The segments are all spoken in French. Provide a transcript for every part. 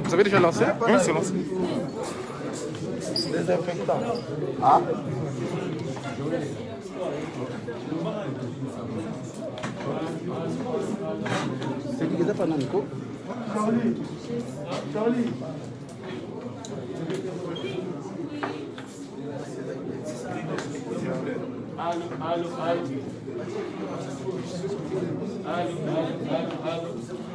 Vous avez déjà lancé? Oui, c'est lancé. Désinfectant. Ah. C'est qui les a pas non, Nico? Charlie. Charlie. Allô, allô, allô. Allô, allô, allô.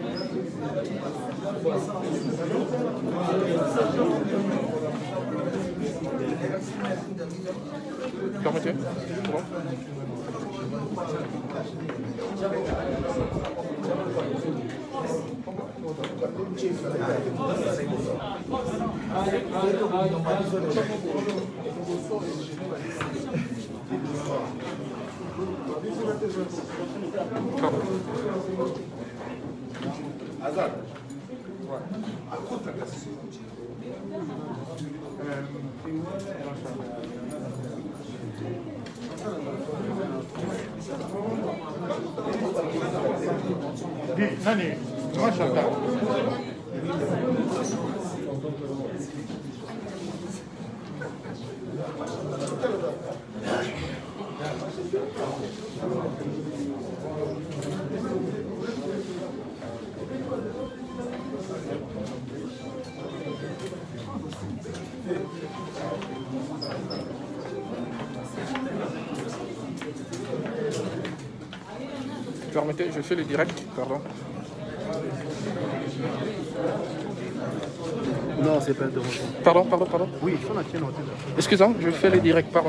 Permettez. Bon. Azar. Nani, moi j'attends. Permettez, je fais le direct, pardon. Non, c'est pas interrompu. Pardon. Oui, je la tienne. Excusez-moi, je fais le direct, pardon.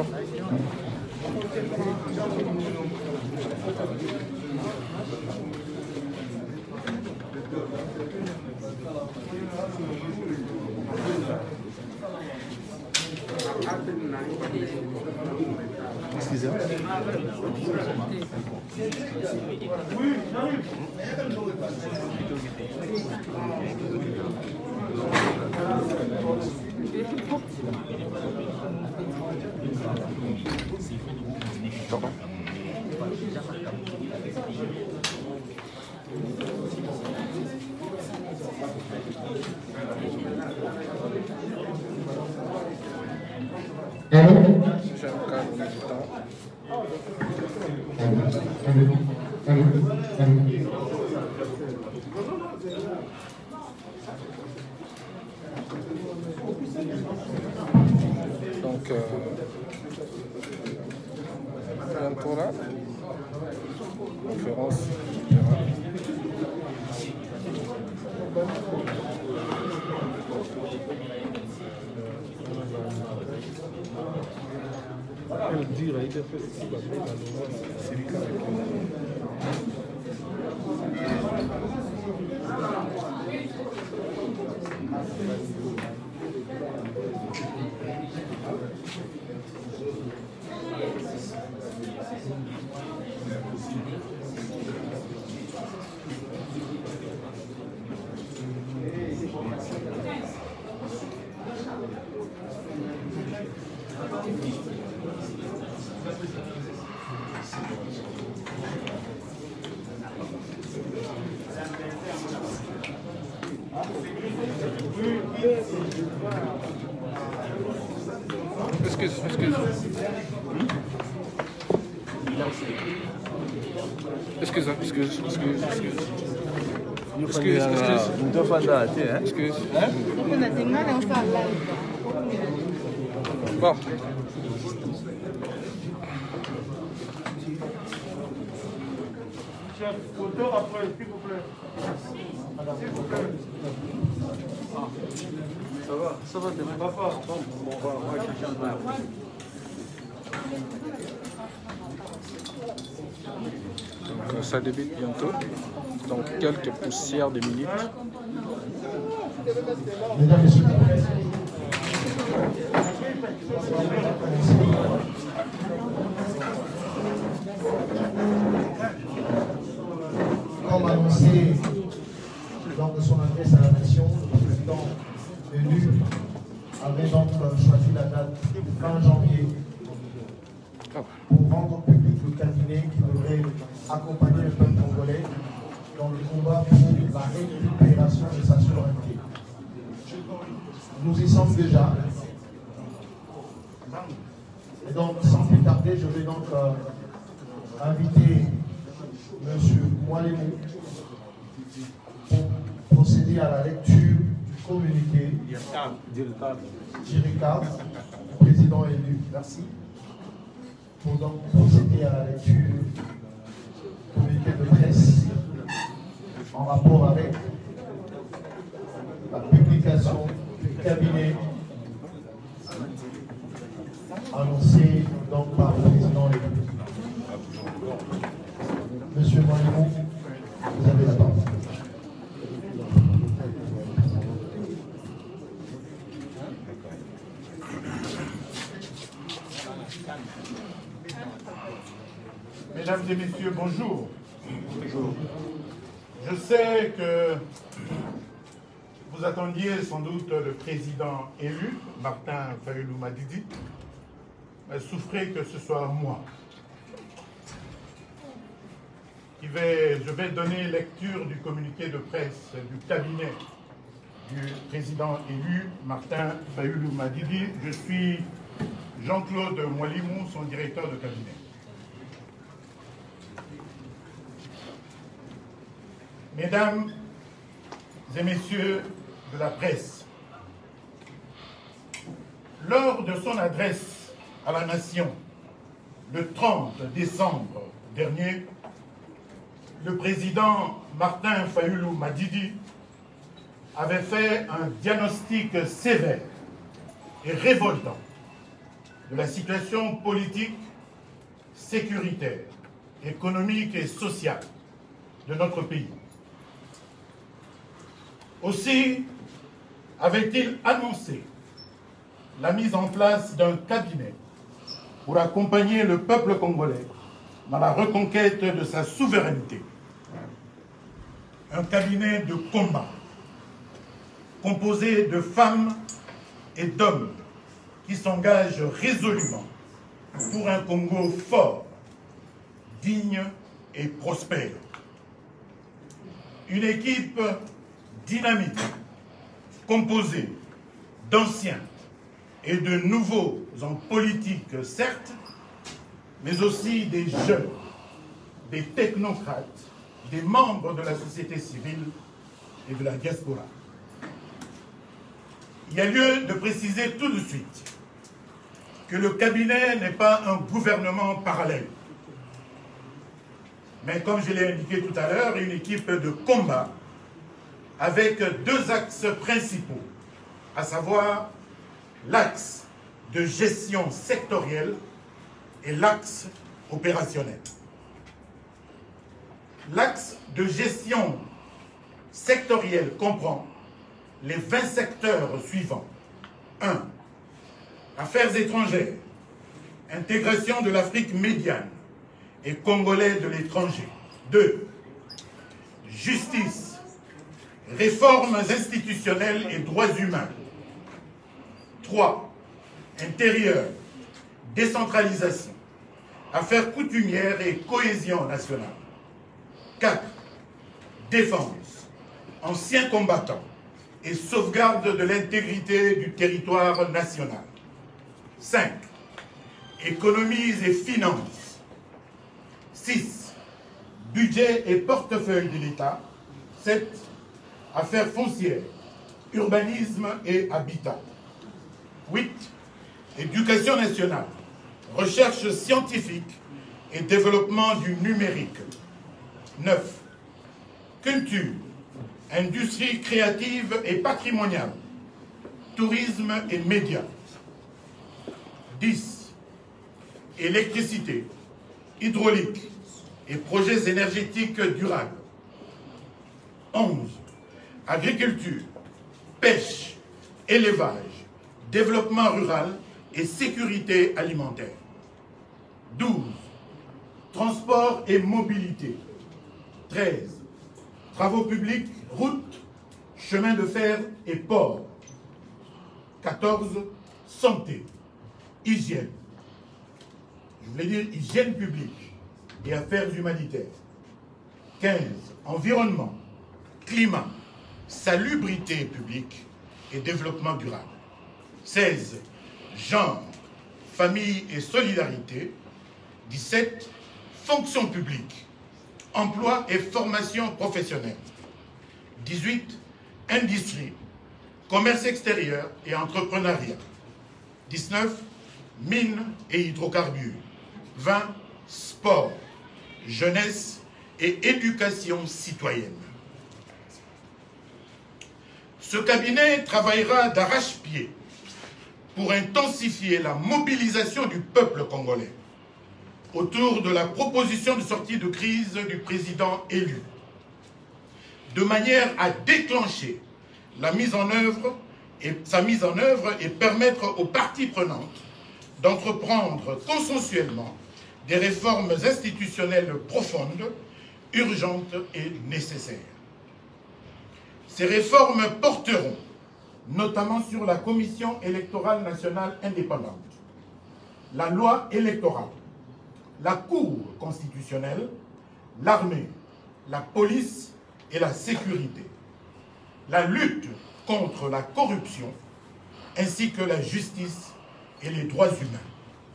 Excusez-moi. Pardon. J'ai un cas militant. Donc, bientôt là, conférence générale. Elle dit, là, il a fait ce qu'il va faire. C'est le cas. Excuse. Bon. Chef, auteur après, s'il vous plaît. S'il vous plaît. Ça va demain. Papa. On va chercher un verre. Donc ça débute bientôt, dans quelques poussières de minutes. Mesdames et messieurs, comme annoncé lors de son adresse à la nation, le président élu avait donc choisi la date fin janvier pour rendre public le cabinet qui devrait accompagner le peuple congolais dans le combat pour la récupération de sa souveraineté. Nous y sommes déjà. Et donc, sans plus tarder, je vais donc inviter M. Mwalimou pour procéder à la lecture du communiqué Jirika, président élu. Merci. Pour donc procéder à la lecture du communiqué de presse en rapport avec la publication du cabinet annoncé donc par le président élu. Monsieur Mwalimou, vous avez la parole. Mesdames et messieurs, bonjour. Bonjour. Je sais que vous attendiez sans doute le président élu, Martin Fayulu Madidi, mais souffrez que ce soit moi. Je vais donner lecture du communiqué de presse du cabinet du président élu, Martin Fayulu Madidi. Je suis Jean-Claude Mwalimou, son directeur de cabinet. Mesdames et messieurs de la presse, lors de son adresse à la nation le 30 décembre dernier, le président Martin Fayulu Madidi avait fait un diagnostic sévère et révoltant de la situation politique, sécuritaire, économique et sociale de notre pays. Aussi avait-il annoncé la mise en place d'un cabinet pour accompagner le peuple congolais dans la reconquête de sa souveraineté. Un cabinet de combat composé de femmes et d'hommes qui s'engagent résolument pour un Congo fort, digne et prospère. Une équipe dynamique, composée d'anciens et de nouveaux en politique, certes, mais aussi des jeunes, des technocrates, des membres de la société civile et de la diaspora. Il y a lieu de préciser tout de suite que le cabinet n'est pas un gouvernement parallèle, mais comme je l'ai indiqué tout à l'heure, une équipe de combat avec deux axes principaux, à savoir l'axe de gestion sectorielle et l'axe opérationnel. L'axe de gestion sectorielle comprend les 20 secteurs suivants. 1. Affaires étrangères, intégration de l'Afrique médiane et congolais de l'étranger. 2. Justice, réformes institutionnelles et droits humains. 3. Intérieur, décentralisation, affaires coutumières et cohésion nationale. 4. Défense, anciens combattants et sauvegarde de l'intégrité du territoire national. 5. Économies et finances. 6. Budget et portefeuille de l'État. 7. Affaires foncières, urbanisme et habitat. 8. Éducation nationale, recherche scientifique et développement du numérique. 9. Culture, industrie créative et patrimoniale, tourisme et médias. 10. Électricité, hydraulique et projets énergétiques durables. 11. Agriculture, pêche, élevage, développement rural et sécurité alimentaire. 12. Transport et mobilité. 13. Travaux publics, routes, chemins de fer et ports. 14. Santé, hygiène. Je voulais dire hygiène publique et affaires humanitaires. 15. Environnement, climat, salubrité publique et développement durable. 16. Genre, famille et solidarité. 17. Fonction publique, emploi et formation professionnelle. 18. Industrie, commerce extérieur et entrepreneuriat. 19. Mines et hydrocarbures. 20. Sport, jeunesse et éducation citoyenne. Ce cabinet travaillera d'arrache-pied pour intensifier la mobilisation du peuple congolais autour de la proposition de sortie de crise du président élu, de manière à déclencher sa mise en œuvre et permettre aux parties prenantes d'entreprendre consensuellement des réformes institutionnelles profondes, urgentes et nécessaires. Ces réformes porteront notamment sur la Commission électorale nationale indépendante, la loi électorale, la Cour constitutionnelle, l'armée, la police et la sécurité, la lutte contre la corruption, ainsi que la justice et les droits humains.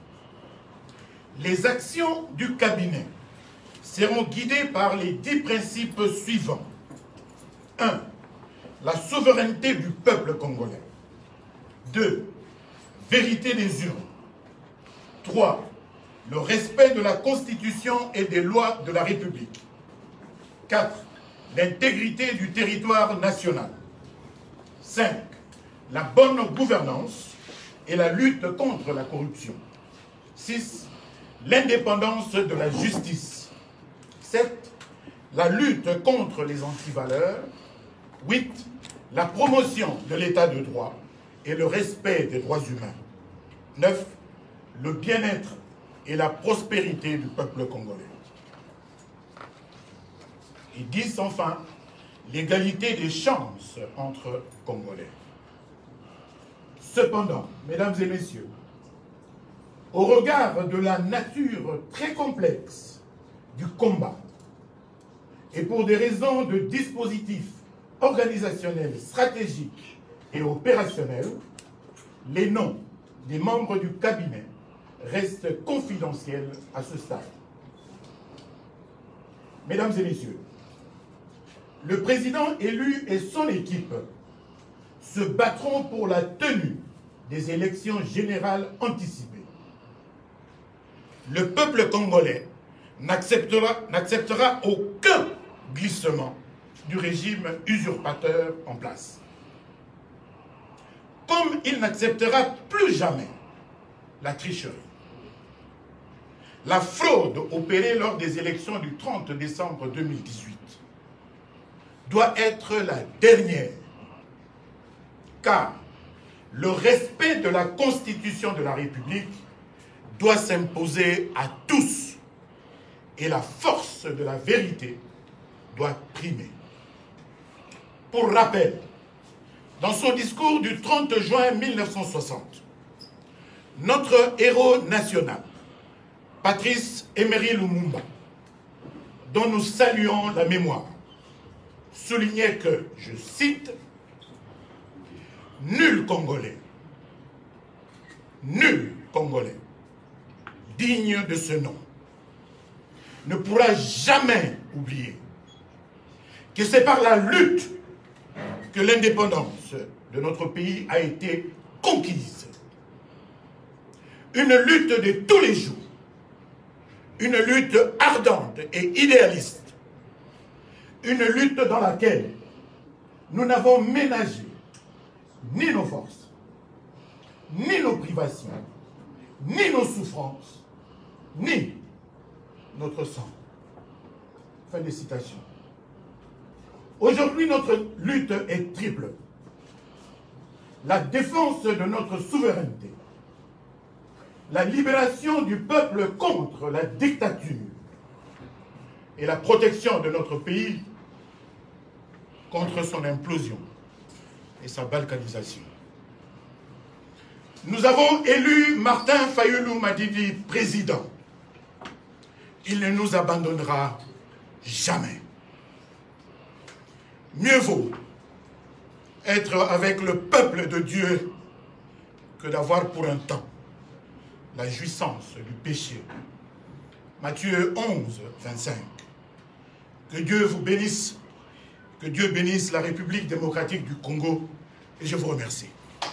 Les actions du cabinet seront guidées par les 10 principes suivants. 1. La souveraineté du peuple congolais. 2. Vérité des urnes. 3. Le respect de la Constitution et des lois de la République. 4. L'intégrité du territoire national. 5. La bonne gouvernance et la lutte contre la corruption. 6. L'indépendance de la justice. 7. La lutte contre les antivaleurs. 8. La promotion de l'état de droit et le respect des droits humains. 9. Le bien-être et la prospérité du peuple congolais. Et 10, enfin, l'égalité des chances entre Congolais. Cependant, mesdames et messieurs, au regard de la nature très complexe du combat et pour des raisons de dispositifs organisationnels, stratégiques et opérationnels, les noms des membres du cabinet restent confidentiels à ce stade. Mesdames et messieurs, le président élu et son équipe se battront pour la tenue des élections générales anticipées. Le peuple congolais n'acceptera aucun glissement du régime usurpateur en place. Comme il n'acceptera plus jamais la tricherie, la fraude opérée lors des élections du 30 décembre 2018 doit être la dernière, car le respect de la Constitution de la République doit s'imposer à tous et la force de la vérité doit primer. Pour rappel, dans son discours du 30 juin 1960, notre héros national, Patrice Emery Lumumba, dont nous saluons la mémoire, soulignait que, je cite, « Nul Congolais digne de ce nom ne pourra jamais oublier que c'est par la lutte que l'indépendance de notre pays a été conquise. Une lutte de tous les jours, une lutte ardente et idéaliste, une lutte dans laquelle nous n'avons ménagé ni nos forces, ni nos privations, ni nos souffrances, ni notre sang. » Fin de citation. Aujourd'hui, notre lutte est triple. La défense de notre souveraineté, la libération du peuple contre la dictature et la protection de notre pays contre son implosion et sa balkanisation. Nous avons élu Martin Fayulu Madidi président. Il ne nous abandonnera jamais. Mieux vaut être avec le peuple de Dieu que d'avoir pour un temps la jouissance du péché. Matthieu 11, 25. Que Dieu vous bénisse, que Dieu bénisse la République démocratique du Congo, et je vous remercie.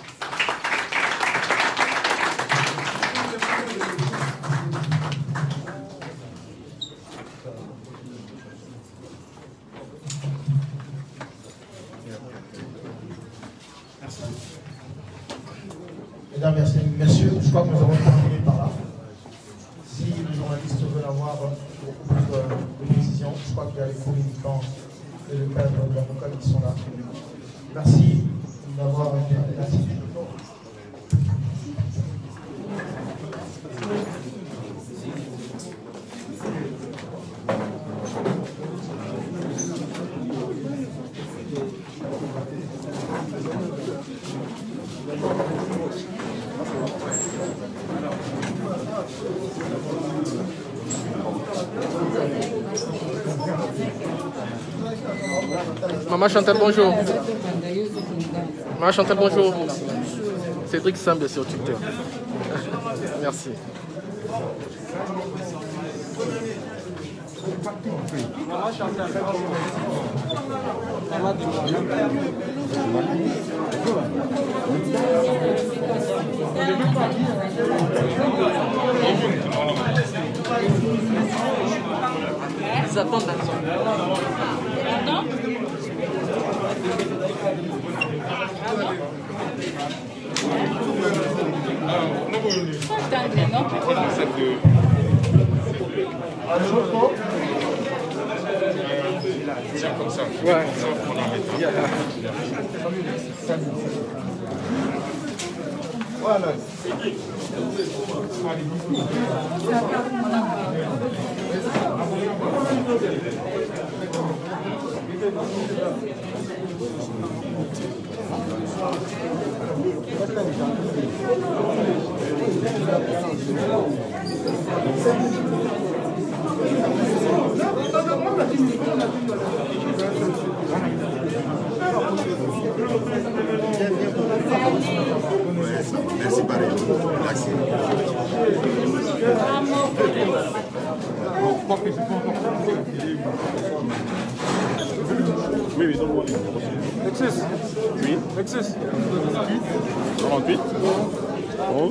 Mesdames, messieurs, je crois que nous avons terminé par là. Si les journalistes veulent avoir beaucoup plus de précisions, je crois qu'il y a les communicants et le cadre de l'avocat qui sont là. Merci d'avoir été là. Maman Chantal, bonjour. Maman Chantal, bonjour. Cédric Sambe sur Twitter. Merci. Maman Chantal, ils attendent Tiens comme ça. Ouais. Voilà. Merci pareil. Merci. Oui, oui, donc Excess. Oui. Excess. 98. Oh.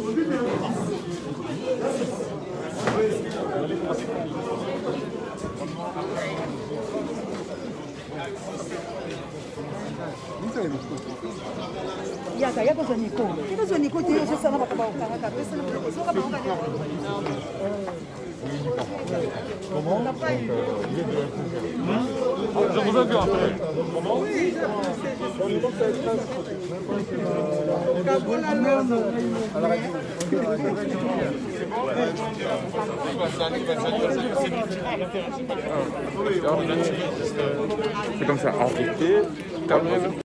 Yako zoniko. Kiko zoniko tiro sasa na baba ukanga pesa na pesa kama unga. Comment je vous ai vu après. Comment oui, c'est comme ça. En vérité, terminé.